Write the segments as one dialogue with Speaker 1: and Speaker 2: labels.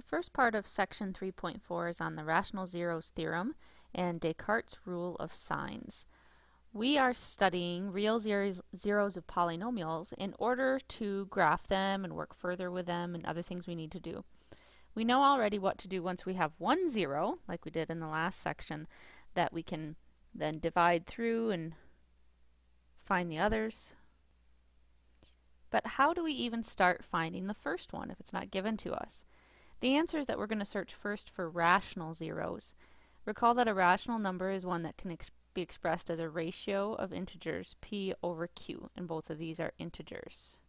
Speaker 1: First part of section 3.4 is on the rational zeros theorem and Descartes' rule of signs. We are studying real zeros of polynomials in order to graph them and work further with them and other things we need to do. We know already what to do once we have one zero, like we did in the last section, that we can then divide through and find the others. But how do we even start finding the first one if it's not given to us? The answer is that we're going to search first for rational zeros. Recall that a rational number is one that can be expressed as a ratio of integers, p over q, and both of these are integers.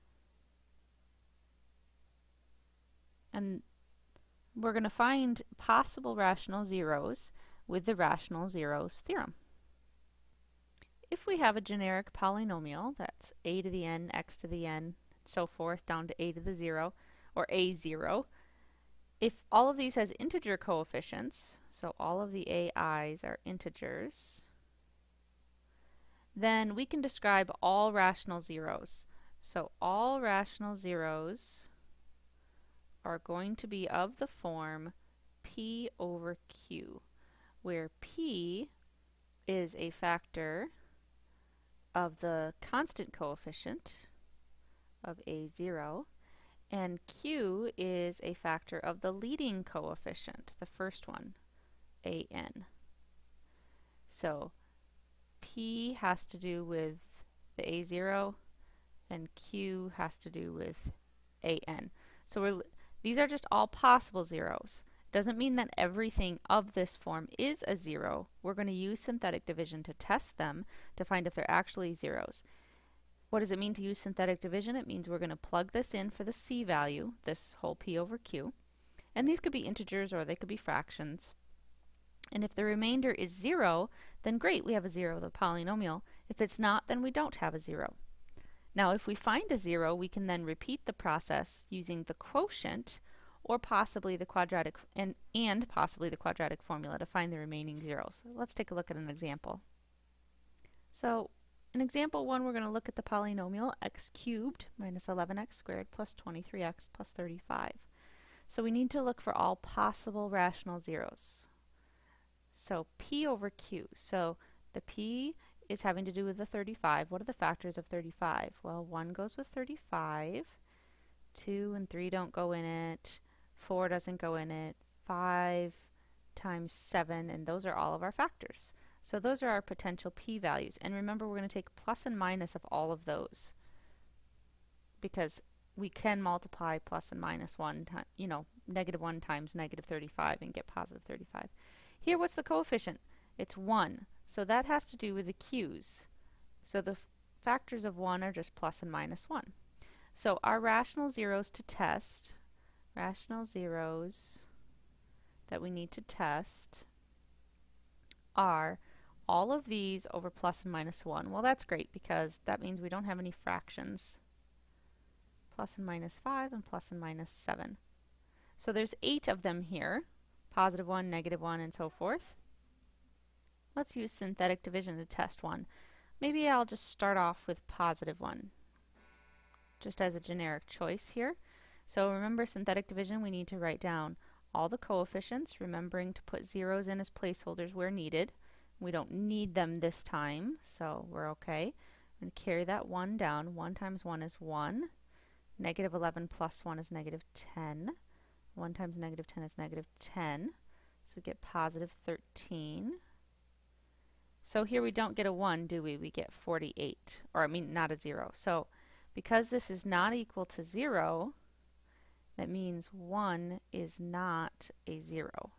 Speaker 1: And we're going to find possible rational zeros with the rational zeros theorem. If we have a generic polynomial, that's a to the n, x to the n, so forth, down to a to the 0, or a0, if all of these has integer coefficients, so all of the ai's are integers, then we can describe all rational zeros. So all rational zeros are going to be of the form p over q, where p is a factor of the constant coefficient of a0, and q is a factor of the leading coefficient, the first one, an. So p has to do with the a0 and q has to do with an. So these are just all possible zeros. Doesn't mean that everything of this form is a zero. We're going to use synthetic division to test them to find if they're actually zeros. What does it mean to use synthetic division? It means we're going to plug this in for the c value, this whole p over q. And these could be integers or they could be fractions. And if the remainder is 0, then great, we have a 0 of the polynomial. If it's not, then we don't have a 0. Now if we find a 0, we can then repeat the process using the quotient or possibly the quadratic and possibly the quadratic formula to find the remaining zeros. Let's take a look at an example. So in example 1, we're going to look at the polynomial x cubed minus 11x squared plus 23x plus 35. So we need to look for all possible rational zeros. So p over q. So the p is having to do with the 35. What are the factors of 35? Well, 1 goes with 35, 2 and 3 don't go in it, 4 doesn't go in it, 5 times 7, and those are all of our factors. So those are our potential p-values. And remember, we're going to take plus and minus of all of those because we can multiply plus and minus 1, negative 1 times negative 35 and get positive 35. Here, what's the coefficient? It's 1. So that has to do with the q's. So the factors of 1 are just plus and minus 1. So our rational zeros to test, rational zeros that we need to test are all of these over plus and minus 1. Well, that's great because that means we don't have any fractions. Plus and minus 5 and plus and minus 7. So there's 8 of them here, positive 1, negative 1, and so forth. Let's use synthetic division to test one. Maybe I'll just start off with positive 1, just as a generic choice here. So remember, synthetic division, we need to write down all the coefficients, remembering to put zeros in as placeholders where needed. We don't need them this time, so we're okay. I'm going to carry that 1 down. 1 times 1 is 1. Negative 11 plus 1 is negative 10. 1 times negative 10 is negative 10. So we get positive 13. So here we don't get a 1, do we? We get 48, or I mean not a 0. So because this is not equal to 0, that means 1 is not a 0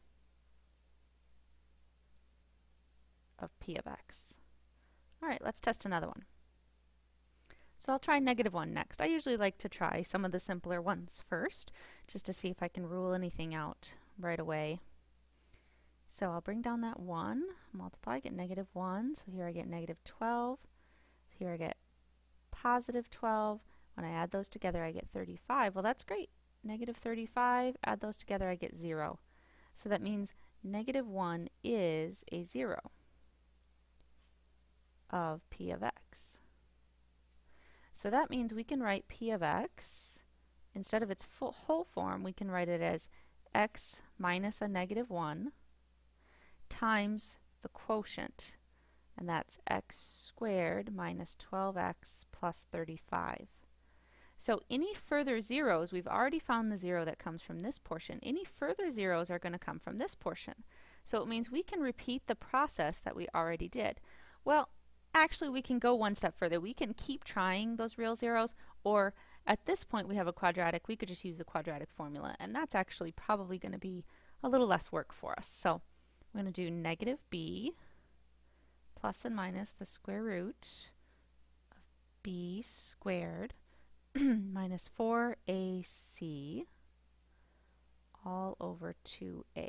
Speaker 1: of p of x. All right, let's test another one. So I'll try negative 1 next. I usually like to try some of the simpler ones first, just to see if I can rule anything out right away. So I'll bring down that 1, multiply, get negative 1. So here I get negative 12. Here I get positive 12. When I add those together, I get 35. Well, that's great. Negative 35, add those together, I get 0. So that means negative 1 is a 0 of p of x. So that means we can write p of x, instead of its whole form, we can write it as x minus a negative 1 times the quotient, and that's x squared minus 12x plus 35. So any further zeros, we've already found the zero that comes from this portion. Any further zeros are going to come from this portion. So it means we can repeat the process that we already did. Well, actually we can go one step further. We can keep trying those real zeros, or at this point we have a quadratic, we could just use the quadratic formula, and that's actually probably going to be a little less work for us. So I'm going to do negative b plus and minus the square root of b squared minus 4ac all over 2a.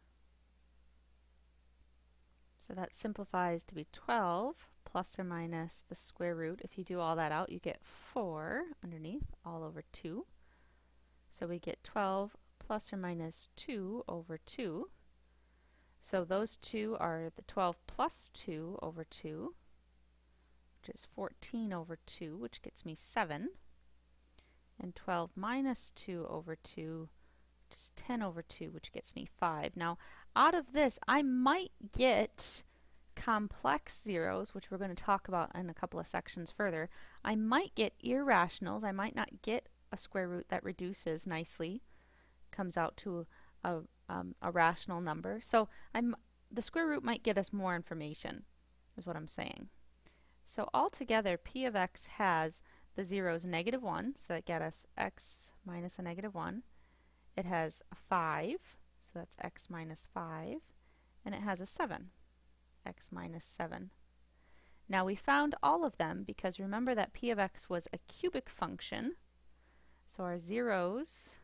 Speaker 1: So that simplifies to be 12 plus or minus the square root. If you do all that out, you get 4 underneath all over 2. So we get 12 plus or minus 2 over 2. So those two are the 12 plus 2 over 2, which is 14 over 2, which gets me 7. And 12 minus 2 over 2, which is 10 over 2, which gets me 5. Now, out of this, I might get complex zeros, which we're going to talk about in a couple of sections further. I might get irrationals. I might not get a square root that reduces nicely, comes out to a rational number. So the square root might get us more information, is what I'm saying. So altogether, p of x has the zeros negative 1, so that get us x minus a negative 1. It has a 5, so that's x minus 5. And it has a 7, x minus 7. Now we found all of them because remember that p of x was a cubic function. So our zeros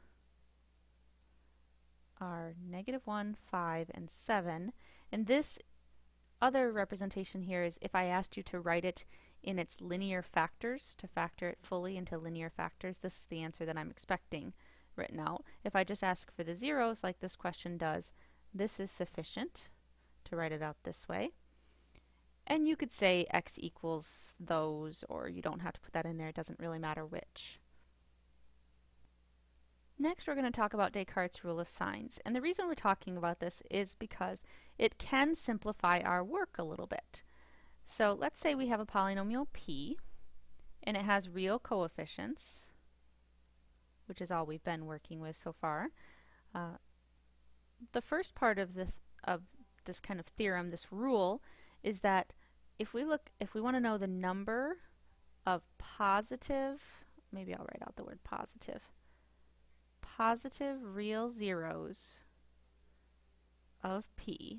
Speaker 1: are negative 1, 5, and 7. And this other representation here is if I asked you to write it in its linear factors, to factor it fully into linear factors, this is the answer that I'm expecting written out. If I just ask for the zeros like this question does, this is sufficient to write it out this way. And you could say x equals those, or you don't have to put that in there, it doesn't really matter which. Next, we're going to talk about Descartes' rule of signs. And the reason we're talking about this is because it can simplify our work a little bit. So let's say we have a polynomial p, and it has real coefficients, which is all we've been working with so far. The first part of this kind of theorem, this rule, is that if we want to know the number of positive, maybe I'll write out the word positive real zeros of p,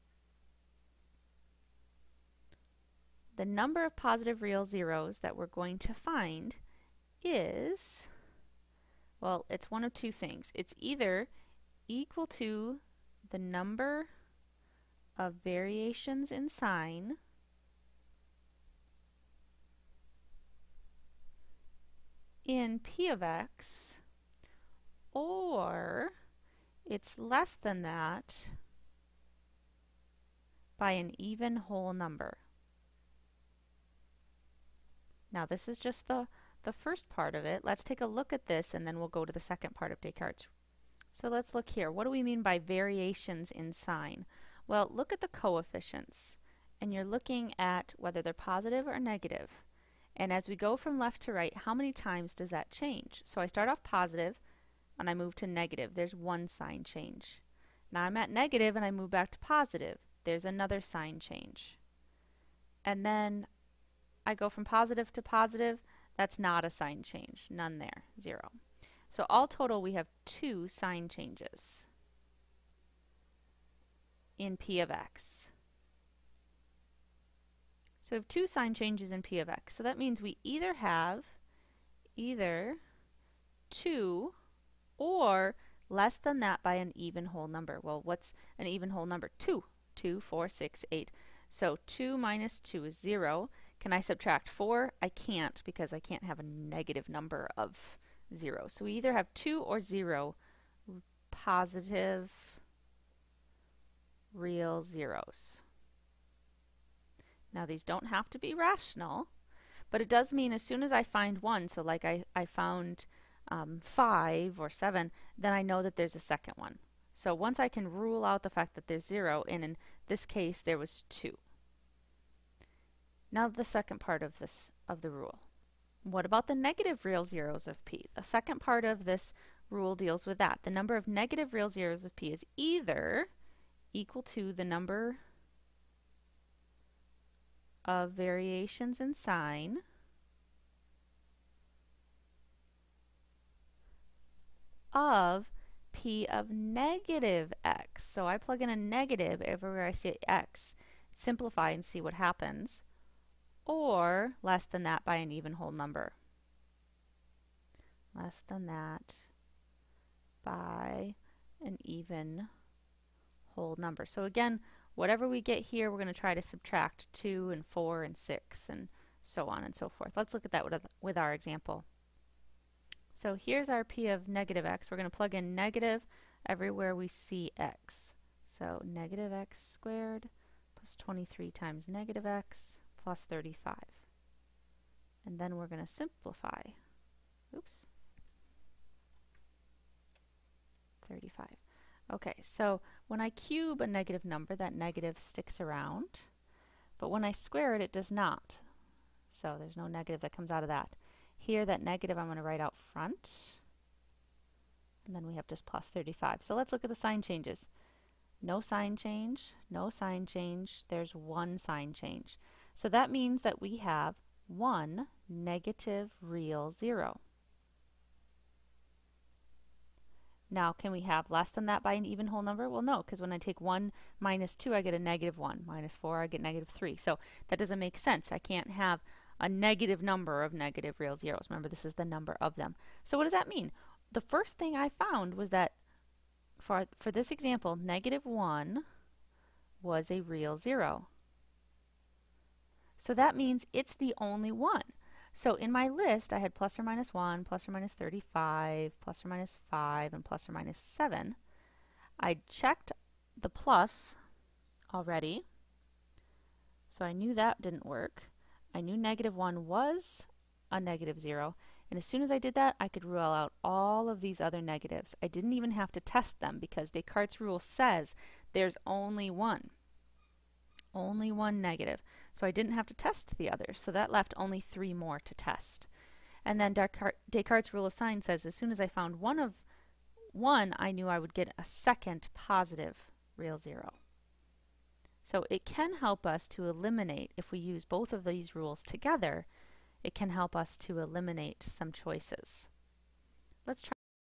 Speaker 1: the number of positive real zeros that we're going to find is, well, it's one of two things. It's either equal to the number of variations in sign in p of x, or it's less than that by an even whole number. Now this is just the first part of it. Let's take a look at this and then we'll go to the second part of Descartes. So let's look here. What do we mean by variations in sign? Well, look at the coefficients and you're looking at whether they're positive or negative. And as we go from left to right, how many times does that change? So I start off positive and I move to negative. There's one sign change. Now I'm at negative and I move back to positive. There's another sign change. And then I go from positive to positive. That's not a sign change. None there. 0. So all total we have 2 sign changes in p of x. So we have 2 sign changes in p of x. So that means we either have 2 or less than that by an even whole number. Well, what's an even whole number? 2. 2, 4, 6, 8. So 2 minus 2 is 0. Can I subtract 4? I can't because I can't have a negative number of 0. So we either have 2 or 0 positive real zeros. Now these don't have to be rational, but it does mean as soon as I find one, so like I found 5 or 7, then I know that there's a second one. So once I can rule out the fact that there's 0, and in this case there was 2. Now the second part of the rule. What about the negative real zeros of p? The second part of this rule deals with that. The number of negative real zeros of p is either equal to the number of variations in sign of p of negative x. So I plug in a negative everywhere I see x, simplify and see what happens, or less than that by an even whole number. Less than that by an even whole number. So again, whatever we get here, we're going to try to subtract 2 and 4 and 6 and so on and so forth. Let's look at that with our example. So here's our p of negative x. We're going to plug in negative everywhere we see x. So negative x squared plus 23 times negative x plus 35. And then we're going to simplify. Oops. 35. Okay, so when I cube a negative number, that negative sticks around. But when I square it, it does not. So there's no negative that comes out of that. Here, that negative I'm going to write out front. And then we have just plus 35. So let's look at the sign changes. No sign change, no sign change, there's one sign change. So that means that we have one negative real zero. Now, can we have less than that by an even whole number? Well, no, because when I take 1 minus 2, I get a negative 1. Minus 4, I get negative 3. So that doesn't make sense. I can't have a negative number of negative real zeros. Remember, this is the number of them. So what does that mean? The first thing I found was that for this example, negative 1 was a real zero. So that means it's the only one. So in my list, I had plus or minus 1, plus or minus 35, plus or minus 5, and plus or minus 7. I checked the plus already, so I knew that didn't work. I knew negative 1 was a negative 0, and as soon as I did that, I could rule out all of these other negatives. I didn't even have to test them because Descartes' rule says there's only one. Only one negative. So I didn't have to test the others. So that left only 3 more to test. And then Descartes' rule of sign says as soon as I found one, I knew I would get a second positive real zero. So it can help us to eliminate, if we use both of these rules together, it can help us to eliminate some choices. Let's try